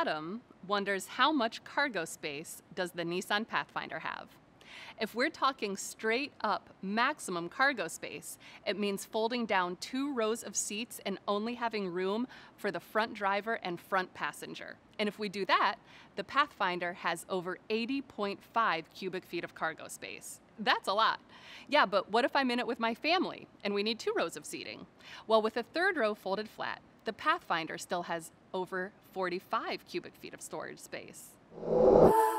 Adam wonders, how much cargo space does the Nissan Pathfinder have? If we're talking straight up maximum cargo space, it means folding down 2 rows of seats and only having room for the front driver and front passenger. And if we do that, the Pathfinder has over 80.5 cubic feet of cargo space. That's a lot. Yeah, but what if I'm in it with my family and we need 2 rows of seating? Well, with a 3rd row folded flat, the Pathfinder still has over 45 cubic feet of storage space.